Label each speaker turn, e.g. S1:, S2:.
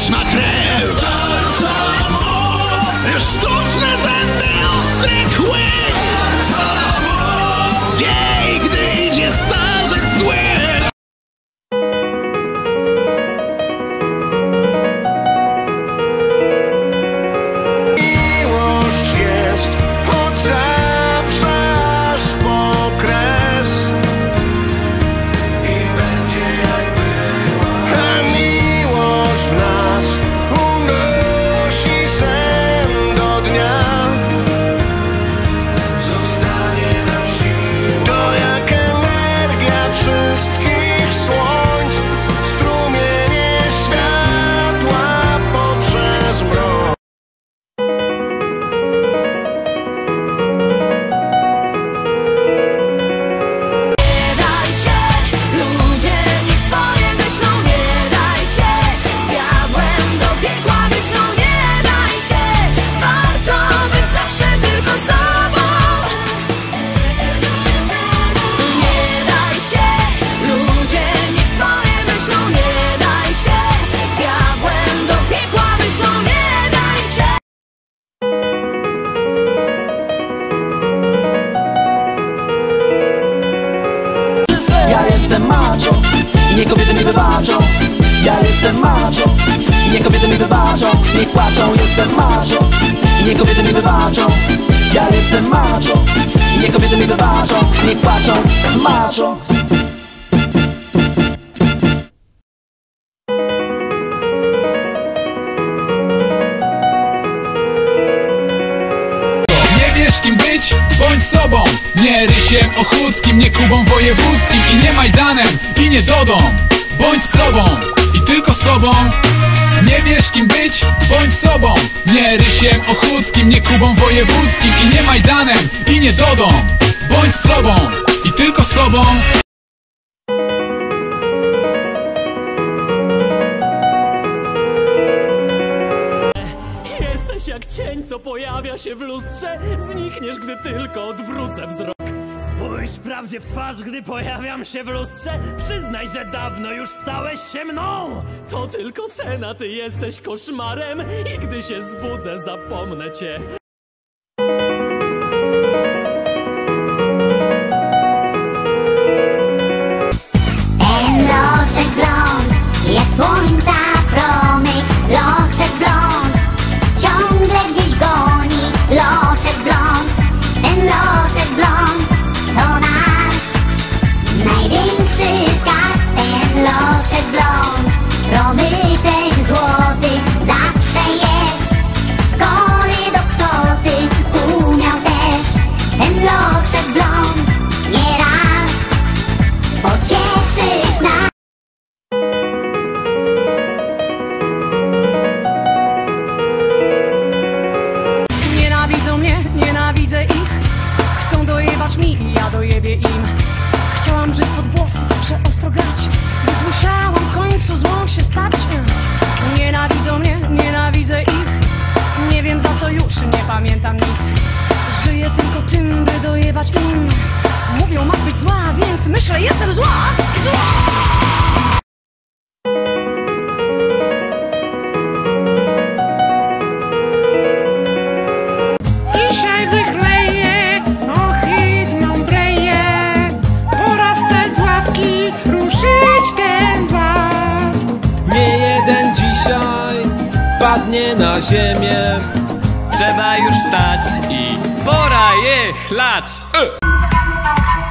S1: sztuczna krew, sztuczne zęby, ostry kły. Zwiej, gdy idzie starzec zły.
S2: Miłość jest od zawsze aż po kres i będzie jak była. A miłość w nas unosi sen do dnia. Zostanie nam siłą. To jak energia wszystkich słońc, strumienie światła poprzez mrok.
S3: Ja jestem macho i nie kobiety mi wybaczą. Ja jestem macho i nie kobiety mi wybaczą. Niech płaczą, jestem macho i nie kobiety mi wybaczą. Ja jestem macho i nie kobiety mi wybaczą. Niech płaczą, macho.
S4: Nie wiesz kim być? Bądź sobą. Nie Rysiem Ochódzkim, nie Kubą Wojewódzkim i nie Majdanem i nie Dodą. Bądź sobą i tylko sobą. Nie wiesz kim być? Bądź sobą. Nie Rysiem Ochódzkim, nie Kubą Wojewódzkim i nie Majdanem i nie Dodą. Bądź sobą i tylko sobą.
S5: Jesteś jak cień, co pojawia się w lustrze. Znikniesz, gdy tylko odwrócę wzrok. Spójrz prawdzie w twarz, gdy pojawiam się w lustrze. Przyznaj, że dawno już stałeś się mną. To tylko sen, a ty jesteś koszmarem. I gdy się zbudzę, zapomnę cię.
S6: Loczek blond, jak słońca promyk. Loczek blond, ciągle gdzieś goni. Loczek blond, ten loczek blond to nasz największy skarb. Ten loczek blond, promyczek złoty, zawsze jest skory do kwoty. Umiał też ten loczek blond nieraz pocieszyć nas.
S7: Nienawidzą mnie, nienawidzę ich. Chcą dojebać mi i ja dojebię im. Chciałam żyć pod włosy, zawsze ostro grać, więc musiałam w końcu złą się stać. Nienawidzą mnie, nienawidzę ich. Nie wiem za co już, nie pamiętam nic. Żyję tylko tym, by dojebać im. Mówią, masz być zła, więc myślę, jestem zła. Zła!
S8: Dzisiaj wychleję ohydną breję. Pora wstać z ławki, ruszyć ten zad.
S9: Nie jeden dzisiaj padnie na ziemię.
S5: Trzeba już wstać i pora jechlać.